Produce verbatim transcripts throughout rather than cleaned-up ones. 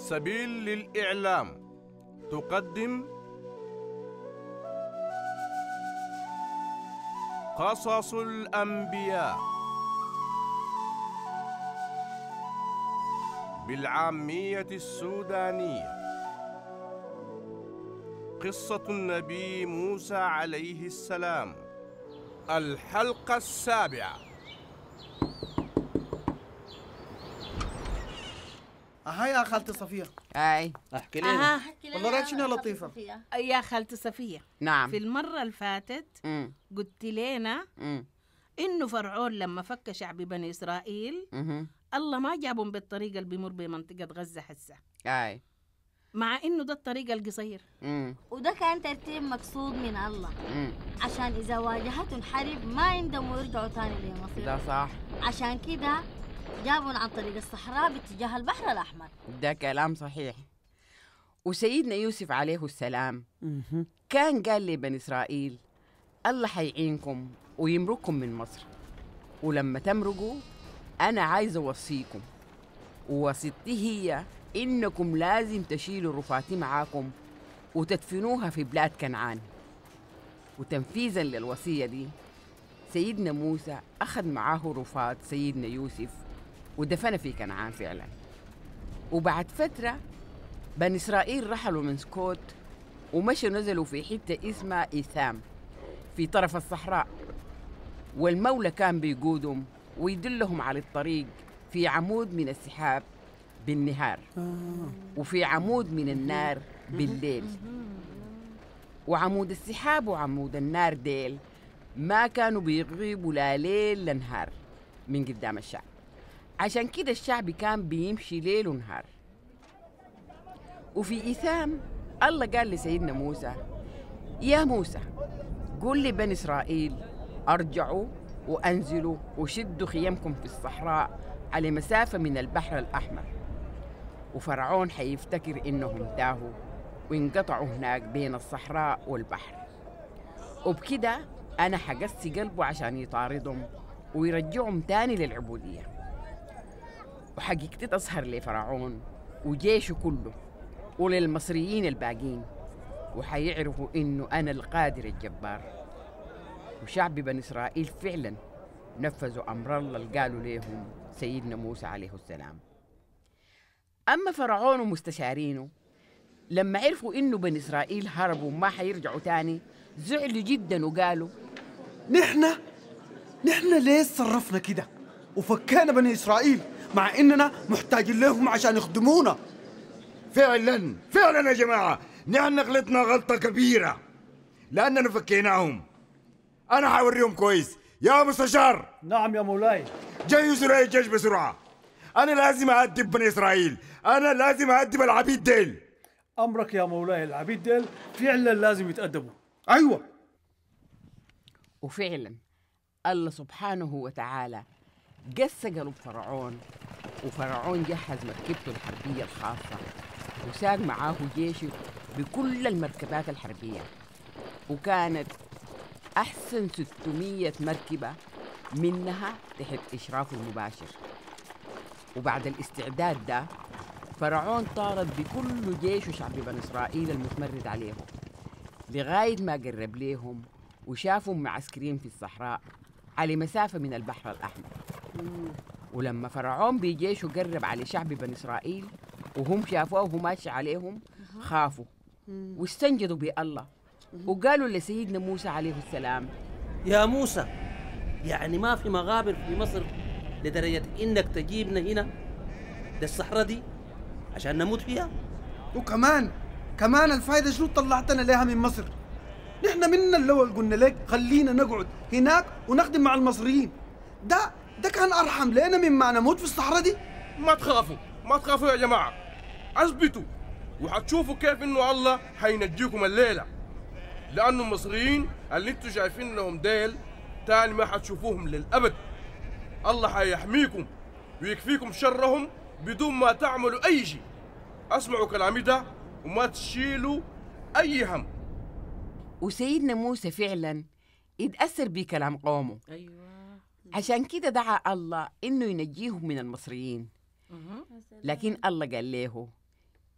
سبيل للإعلام تقدم قصص الأنبياء بالعامية السودانية. قصة النبي موسى عليه السلام، الحلقة السابعة. أها يا خالتي صفية. اي احكي لنا. أها احكي لنا والله يا رأيك شنو خالتي لطيفة؟ صفية. يا خالتي صفية، نعم. في المرة اللي فاتت مم. قلت لنا مم. إنه فرعون لما فك شعب بني إسرائيل مهم. الله ما جابهم بالطريقة اللي بيمر بمنطقة غزة هسه، اي مع إنه ده الطريقة القصير. مم. وده كان ترتيب مقصود من الله مم. عشان إذا واجهتهم حرب ما يندموا يرجعوا تاني لمصر. ده صح، عشان كده جابهم عن طريق الصحراء باتجاه البحر الأحمر. ده كلام صحيح. وسيدنا يوسف عليه السلام كان قال لبني إسرائيل الله حيعينكم ويمركم من مصر، ولما تمرقوا أنا عايز أوصيكم، ووصيتي هي إنكم لازم تشيلوا رفاتي معاكم وتدفنوها في بلاد كنعان. وتنفيذا للوصية دي سيدنا موسى أخذ معاه رفات سيدنا يوسف ودفن في كنعان فعلا. وبعد فترة بني إسرائيل رحلوا من سكوت ومشوا نزلوا في حتة اسمها إيثام في طرف الصحراء، والمولى كان بيقودهم ويدلهم على الطريق في عمود من السحاب بالنهار وفي عمود من النار بالليل. وعمود السحاب وعمود النار ديل ما كانوا بيغيبوا لا ليل لا نهار من قدام الشعب، عشان كده الشعب كان بيمشي ليل ونهار. وفي إيثام الله قال لسيدنا موسى يا موسى قول لبني إسرائيل أرجعوا وأنزلوا وشدوا خيامكم في الصحراء على مسافة من البحر الأحمر، وفرعون حيفتكر إنهم تاهوا وانقطعوا هناك بين الصحراء والبحر، وبكده أنا حقسي قلبه عشان يطاردهم ويرجعهم تاني للعبودية. وحقيقتي تظهر لفرعون وجيشه كله وللمصريين الباقين، وحيعرفوا إنه أنا القادر الجبار. وشعب بني إسرائيل فعلا نفذوا أمر الله اللي قالوا لهم سيدنا موسى عليه السلام. أما فرعون ومستشارينه لما عرفوا إنه بني إسرائيل هربوا وما حيرجعوا تاني زعلوا جدا وقالوا نحن نحن ليه صرفنا كده وفكينا بني إسرائيل مع إننا محتاجين لهم عشان يخدمونا؟ فعلا فعلا يا جماعة، نحن غلطنا غلطة كبيرة لأننا فكيناهم. أنا حوريهم كويس يا مستشار. نعم يا مولاي. جهزوا لي الجيش بسرعة، أنا لازم أهدب بني إسرائيل، أنا لازم أهدب العبيد ديل. أمرك يا مولاي، العبيد ديل فعلا لازم يتأدبوا. أيوة. وفعلا الله سبحانه وتعالى قس قلب فرعون، وفرعون جهز مركبته الحربية الخاصة وساق معاه جيشه بكل المركبات الحربية، وكانت أحسن ستمية مركبة منها تحت إشرافه المباشر. وبعد الاستعداد ده فرعون طارد بكل جيش وشعب بني إسرائيل المتمرد عليهم لغاية ما قرب ليهم وشافهم معسكرين في الصحراء على مسافة من البحر الأحمر. ولما فرعون بجيشه قرب على شعب بني إسرائيل وهم شافوه وهو ماشي عليهم خافوا واستنجدوا بالله وقالوا لسيدنا موسى عليه السلام يا موسى، يعني ما في مغابر في مصر لدرجة إنك تجيبنا هنا ده الصحراء دي عشان نموت فيها؟ وكمان كمان الفايدة شنو طلعتنا لها من مصر؟ نحن منا الأول قلنا لك خلينا نقعد هناك ونخدم مع المصريين، ده ده كان أرحم لنا مما نموت في الصحراء دي. ما تخافوا ما تخافوا يا جماعة، اثبتوا وحتشوفوا كيف إنه الله حينجيكم الليلة، لأنه المصريين اللي انتوا شايفين لهم ديل تاني ما حتشوفوهم للأبد. الله حيحميكم ويكفيكم شرهم بدون ما تعملوا أي شيء. اسمعوا كلامي ده وما تشيلوا أي هم. وسيدنا موسى فعلا اتأثر بكلام قومه. أيوة. عشان كده دعا الله إنه ينجيهم من المصريين، لكن الله قال له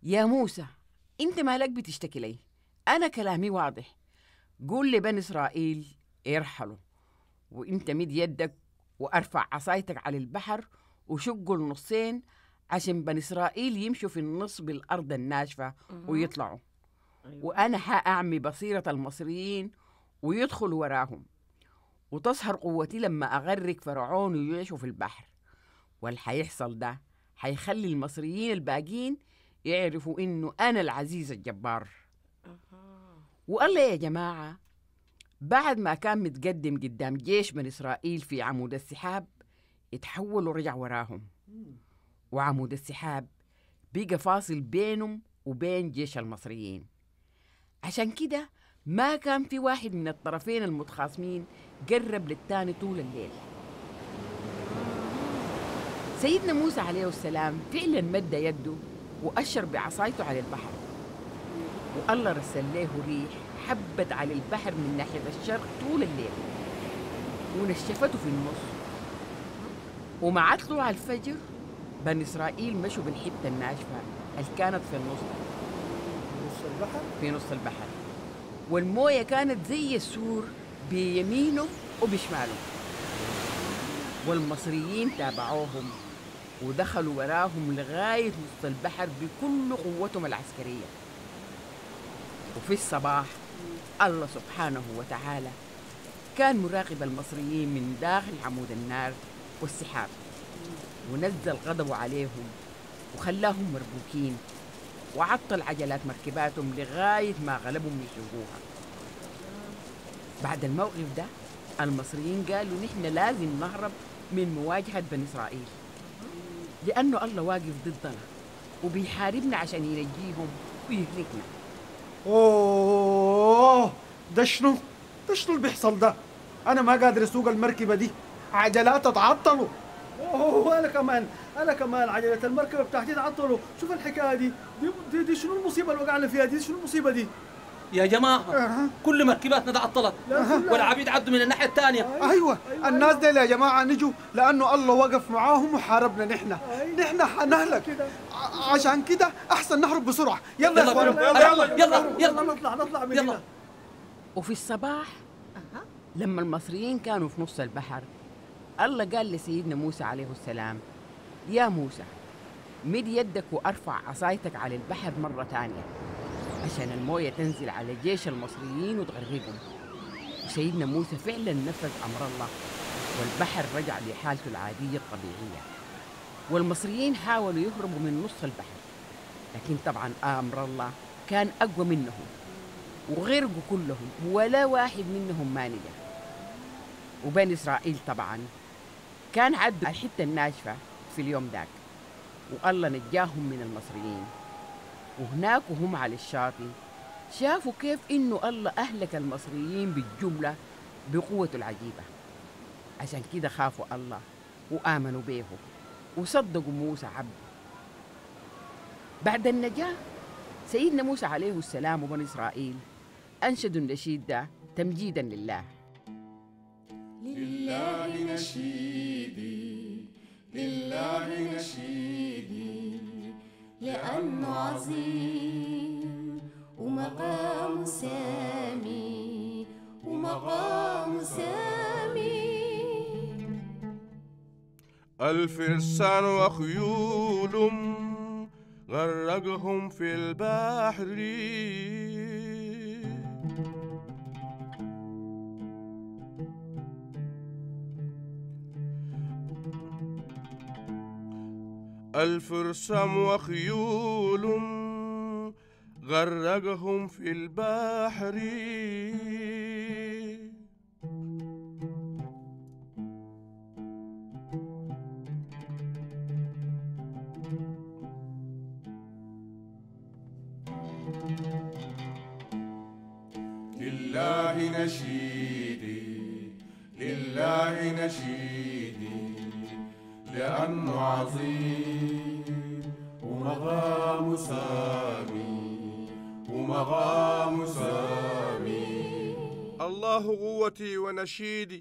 يا موسى، انت مالك بتشتكي لي؟ انا كلامي واضح. قول لبني اسرائيل ارحلوا، وانت مد يدك وارفع عصايتك على البحر وشقوا النصين عشان بني اسرائيل يمشوا في النص بالارض الناشفه ويطلعوا. وانا حاعمي بصيره المصريين ويدخلوا وراهم، وتظهر قوتي لما اغرق فرعون ويعيشوا في البحر. واللي حيحصل ده حيخلي المصريين الباقيين يعرفوا انه انا العزيز الجبار. والله يا جماعه، بعد ما كان متقدم قدام جيش بني اسرائيل في عمود السحاب، اتحول ورجع وراهم، وعمود السحاب بقى فاصل بينهم وبين جيش المصريين. عشان كده ما كان في واحد من الطرفين المتخاصمين قرب للتاني طول الليل. سيدنا موسى عليه السلام فعلا مد يده وأشر بعصايته على البحر، والله رسل له ريح حبت على البحر من ناحية الشرق طول الليل ونشفته في النص. ومع طلوع الفجر بني إسرائيل مشوا بالحتة الناشفة اللي كانت في النص نص البحر في نص البحر، والموية كانت زي السور بيمينه وبشماله. والمصريين تابعوهم ودخلوا وراهم لغاية نص البحر بكل قوتهم العسكرية. وفي الصباح الله سبحانه وتعالى كان مراقب المصريين من داخل عمود النار والسحاب، ونزل غضبه عليهم وخلاهم مربوكين، وعطل عجلات مركباتهم لغاية ما غلبهم يسوقوها. بعد الموقف ده المصريين قالوا نحن لازم نهرب من مواجهة بني إسرائيل، لأنه الله واقف ضدنا وبيحاربنا عشان ينجيهم ويهلكنا. اوه، ده شنو؟ ده شنو اللي بيحصل ده؟ انا ما قادر اسوق المركبه دي، عجلات اتعطلوا. اوه انا كمان انا كمان عجله المركبه بتاعتي تعطلوا. شوف الحكايه دي دي, دي, دي شنو المصيبه اللي وقعنا فيها دي؟ شنو المصيبه دي؟ يا جماعة أه. كل مركباتنا تعطلت والعبيد عدوا من الناحية الثانية. أيوة, أيوة, أيوة الناس دي يا جماعة نجوا لأنه الله وقف معاهم وحاربنا نحن. أيوة نحن حنهلك، عشان كده أحسن نهرب بسرعة. يلا يا إخوان، يلا يلا يلا, يلا نطلع نطلع من هنا. وفي الصباح لما المصريين كانوا في نص البحر، الله قال لسيدنا موسى عليه السلام: يا موسى، مد يدك وارفع عصايتك على البحر مرة تانية عشان الموية تنزل على جيش المصريين وتغرقهم. وسيدنا موسى فعلا نفذ أمر الله، والبحر رجع لحالته العادية الطبيعية. والمصريين حاولوا يهربوا من نص البحر، لكن طبعا أمر الله كان أقوى منهم وغرقوا كلهم ولا واحد منهم ما نجا. وبني إسرائيل طبعا كان عدوا الحتة الناشفة في اليوم ذاك، والله نجاهم من المصريين. وهناك وهم على الشاطئ شافوا كيف إنه الله أهلك المصريين بالجملة بقوته العجيبة. عشان كده خافوا الله وآمنوا به وصدقوا موسى عبده. بعد النجاة سيدنا موسى عليه السلام وبني إسرائيل أنشدوا النشيد ده تمجيدا لله. لله نشيدي لله نشيدي لأنه عظيم ومقام سامي ومقام سامي. الفرسان وخيول غرقهم في البحر، الفرسان وخيول غرقهم في البحر، لله نشيدي لله نشيدي لأنه عظيم ومقام سامي ومقام سامي. الله قوتي ونشيدي،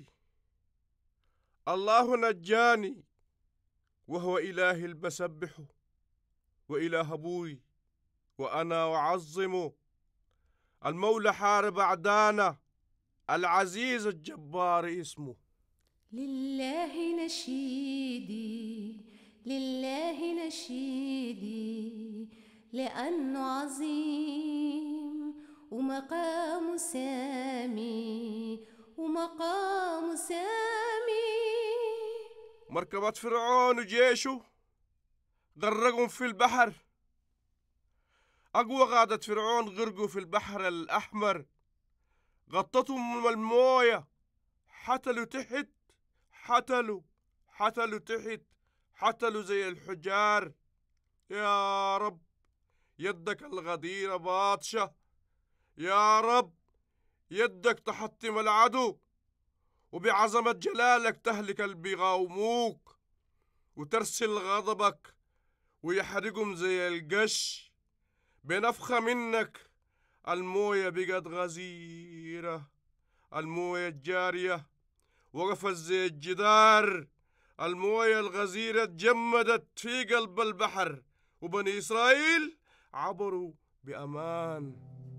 الله نجاني وهو إلهي البسبحه وإله أبوي وأنا أعظمه. المولى حارب أعدانا، العزيز الجبار اسمه. لله نشيدي لله نشيدي لأنه عظيم ومقام سامي ومقام سامي. مركبة فرعون وجيشه غرقهم في البحر، أقوى قادة فرعون غرقوا في البحر الأحمر، غطتهم الموية، حتلوا تحت حتلوا حتلوا تحت حتلوا زي الحجار. يا رب يدك الغديرة باطشة، يا رب يدك تحطم العدو، وبعظمة جلالك تهلك اللي بيقاوموك، وترسل غضبك ويحرقهم زي القش. بنفخة منك الموية بقت غزيرة، الموية الجارية وقفت زي الجدار، الموية الغزيرة تجمدت في قلب البحر، وبني إسرائيل عبروا بأمان.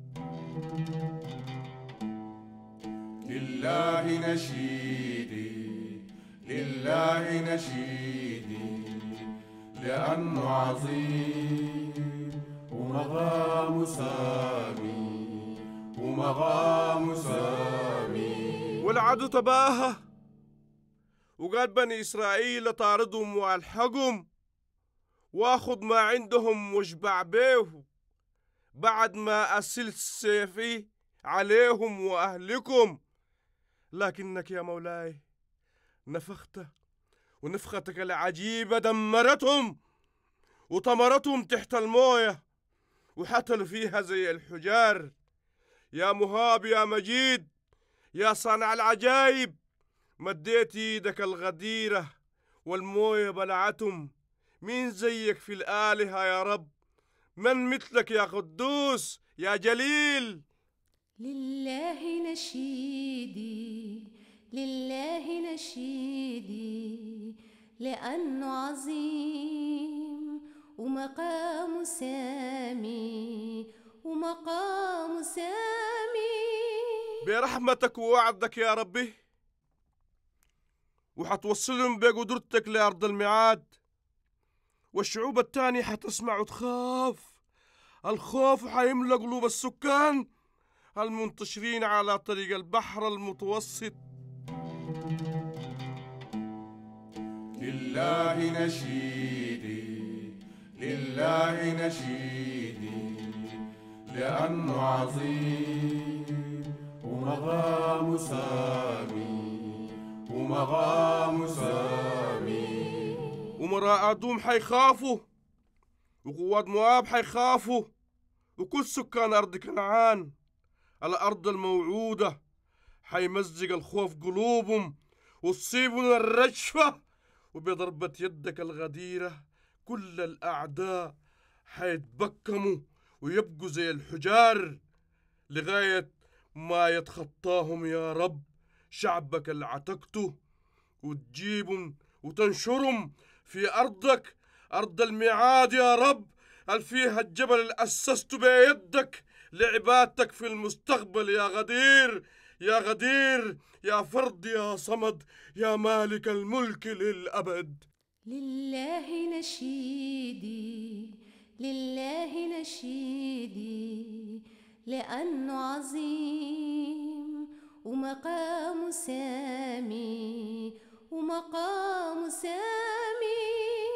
لله نشيدي لله نشيدي لأنه عظيم ومقام سامي ومقام سامي. والعدو تباهى وقال بني إسرائيل طاردهم والحقهم واخذ ما عندهم واشبع بيه، بعد ما أسل سيفي عليهم وأهلكم. لكنك يا مولاي نفخت، ونفختك العجيبة دمرتهم وطمرتهم تحت الموية وحتلوا فيها زي الحجار. يا مهاب يا مجيد يا صانع العجائب، مديت ايدك الغديرة والموية بلعتهم. مين زيك في الآلهة يا رب؟ من مثلك يا قدوس يا جليل؟ لله نشيدي لله نشيدي لأنه عظيم ومقام سامي ومقام سامي. برحمتك ووعدك يا ربي، وحتوصلهم بقدرتك لأرض الميعاد، والشعوب التانية حتسمع وتخاف. الخوف حيملى قلوب السكان المنتشرين على طريق البحر المتوسط. لله نشيدي لله نشيدي لأنه عظيم ومقام سامي ومقام سامي. ومراء أدوم حيخافوا، وقوات مواب حيخافوا، وكل سكان أرض كنعان الأرض الموعودة حيمزق الخوف قلوبهم، وتصيبهم الرجفة، وبضربة يدك الغديرة كل الأعداء حيتبكموا ويبقوا زي الحجار لغاية ما يتخطاهم يا رب شعبك اللي عتقته، وتجيبهم وتنشرهم في أرضك أرض الميعاد يا رب، هل فيها الجبل اللي أسسته بيدك لعبادتك في المستقبل يا غدير يا غدير يا فرد يا صمد يا مالك الملك للأبد. لله نشيدي لله نشيدي لأنه عظيم ومقام سامي ومقام سامي.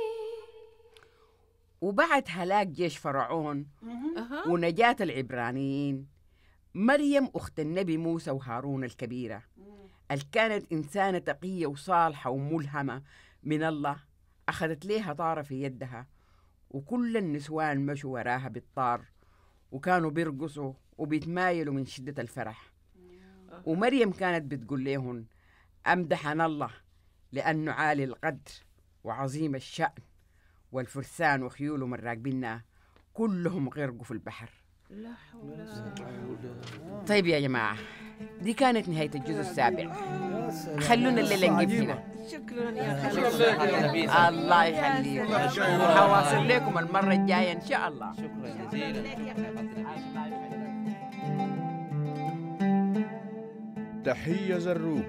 وبعد هلاك جيش فرعون ونجاة العبرانيين، مريم أخت النبي موسى وهارون الكبيرة اللي كانت إنسانة تقية وصالحة وملهمة من الله، أخذت ليها طارة في يدها، وكل النسوان مشوا وراها بالطار وكانوا بيرقصوا وبيتمايلوا من شدة الفرح. ومريم كانت بتقول لهم أمدحنا الله لأنه عالي القدر وعظيم الشأن، والفرسان وخيولهم الراكبين كلهم غرقوا في البحر. لا حول ولا قوة. طيب يا جماعة، دي كانت نهاية الجزء السابع. خلونا الليلة نجيب هنا. شكرا يا شكرا لك. الله يخليكم. حواصل لكم المرة الجاية إن شاء الله. شكرا جزيلا. تحية زروق.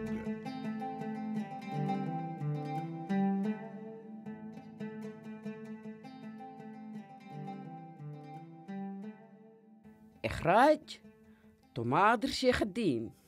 إخراج طماطر شيخ الدين.